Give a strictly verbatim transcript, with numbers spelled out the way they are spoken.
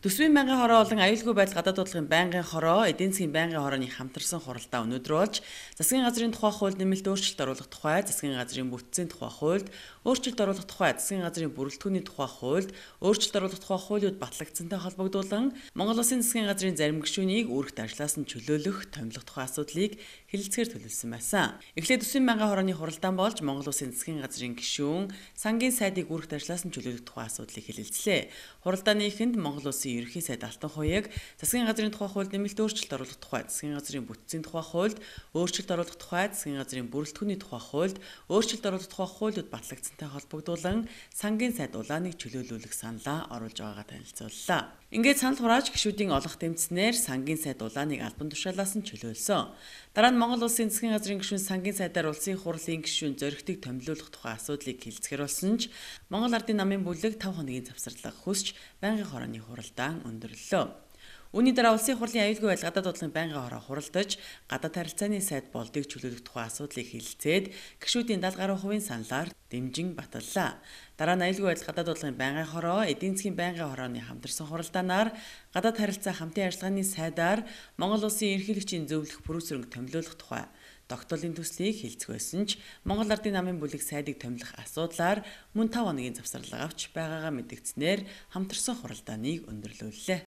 Төсвийн байнгын хороо болон аюулгүй байдал гадаад бодлогын байнгын хороо, эдийн засгийн байнгын хорооны хамтарсан хуралдаа өнөөдөр болж засгийн газрын тухай хуульд нэмэлт өөрчлөлт оруулах тухай, засгийн газрын бүтцийн тухай хуульд өөрчлөлт оруулах тухай, засгийн газрын бүрэлдэхүүний тухай хуульд өөрчлөлт оруулах тухай хуулиуд батлагдсантай холбогдуулан Монгол Улсын засгийн газрын зарим гишүүнийг үүрэгт ажиллаас нь чөлөөлөх, томилох тухай асуудлыг хэлэлцгээр төлөвлөсөн байсан. Эхлээд төсвийн байнгын хорооны хуралдаан болж Монгол Улсын засгийн газрын гишүүн сангийн сайдыг үүрэгт ажиллаас нь чөлөөлөх тухай асуудлыг хэлэлцлээ. Хуралдааны эхэнд Монгол Улсын ерөнхий сайд Алтан Хуяг засгийн газрын тухай хуульд нэмэлт өөрчлөлт оруулах тухай, засгийн газрын бүтцийн тухай хуульд өөрчлөлт оруулах тухай, засгийн газрын бүрэлдэхүүний тухай хуульд өөрчлөлт оруулах тухай хуулиуд батлагдсантай холбогдуулан сангийн сайд улааныг чөлөөлүүлэх саналаа оруулж байгаагаа танилцууллаа. Ингээд санал хурааж гишүүдийн олох тэмцснээр сангийн сайд улааныг албан тушаалаас нь чөлөөлсөн. Дараа нь Монгол Улсын засгийн газрын гишүүн сангийн сайдаар улсын хурлын гишүүн зоригтыг томилуулах тухай асуудлыг хэлцгээр болсон ч Монгол Ардын намын бүлэг тавь хоногийн завсарлага хүсч байнгын хорооны хуралдаан өндөрлөө. Үүний дараа улсын хурлын аюулгүй байдал гадаад бодлогын байнгын хороо хуралдаж гадаад харилцааны сайд болдыг чөлөөлөх тухай асуудлыг хэлэлцээд гишүүдийн даатгалын гаруй хувийн саналаар дэмжин баталлаа. Дараа нь аюулгүй байдал гадаад бодлогын байнгын хороо, эдийн засгийн байнгын хорооны хамтарсан хуралдаанаар гадаад харилцаа хамтын ажиллагааны сайдаар Монгол Улсын ерөнхийлөгчийн зөвлөх пүрэвсрэнг томилуулах тухай тогтоолын төслийг хэлцэх байсан ч Монгол Ардын намын бүлэг сайдыг томилох асуудлаар мөн тавь хоногийн завсарлага авч байгаагаа мэдгдснээр хамтарсан хуралдааныг өндөрлүүллээ.